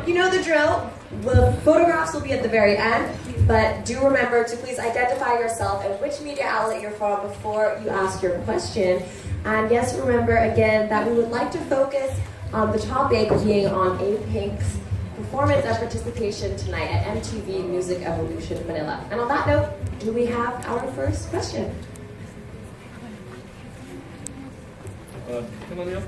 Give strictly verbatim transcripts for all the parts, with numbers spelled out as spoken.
You know the drill. The photographs will be at the very end, but do remember to please identify yourself and which media outlet you're from before you ask your question. And yes, remember again that we would like to focus on the topic being on A Pink's performance and participation tonight at M T V Music Evolution Manila. And on that note, do we have our first question? Uh, 잠깐만요.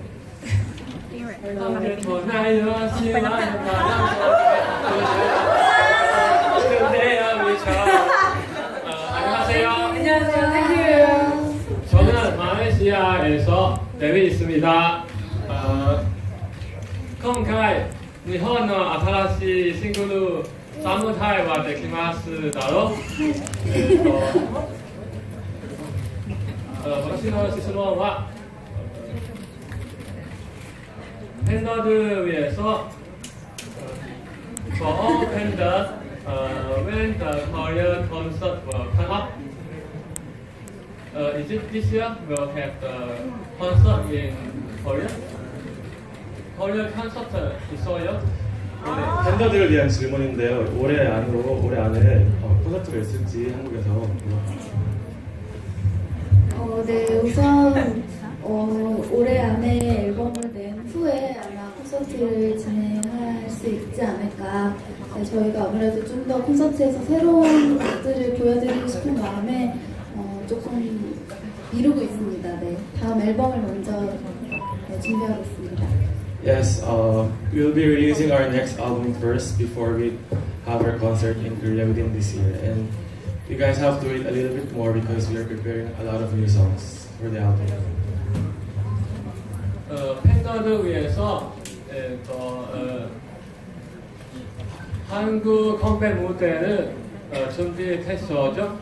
안녕하세요. 안녕하세요. 저는 말레이시아에서 데뷔 있습니다.今回日本の新しいシングルサムタイはできますだろう。えっと私の質問は팬들을 위해서 for all fans uh, when the Korean concert will come up, uh, is it this year we'll have the concert in Korea? Korea concert 있어요? 네, 팬더들을 위한 질문인데요. 올해 안으로 올해 안에 어, 콘서트가 있을지 한국에서. 어, 네, 우선 어, 올해 안에 앨범을 낸 후에 아마 콘서트를 진행할 수 있지 않을까. 네, 저희가 아무래도 좀 더 콘서트에서 새로운 것들을 보여드리고 싶은 마음에 어, 조금 미루고 있습니다. 네, 다음 앨범을 먼저 네, 준비하고 있습니다. Yes, uh, we'll be releasing our next album first before we have our concert in Korea within this year. And you guys have to wait a little bit more because we are preparing a lot of new songs for the album. 어, 팬들을 위해서 에, 또, 어, 한국 컴백 무대를 어, 준비했었죠?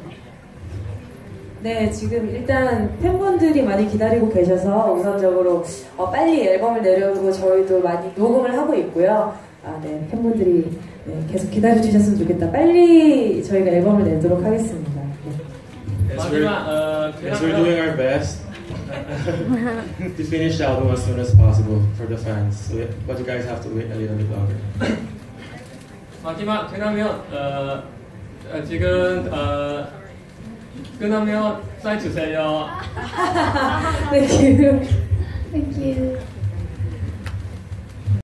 네, 지금 일단 팬분들이 많이 기다리고 계셔서 우선적으로 어, 빨리 앨범을 내려고 저희도 많이 녹음을 하고 있고요. 아, 네, 팬분들이 네, 계속 기다려주셨으면 좋겠다. 빨리 저희가 앨범을 내도록 하겠습니다. 네. Yes, we're, 마지막, 어, yes, we're doing our best to finish the album as soon as possible for the fans. So, but you guys have to wait a little bit longer. 마지막 그러면 어, 어, 지금 어, 끝나면 사인 주세요. Thank you. Thank you.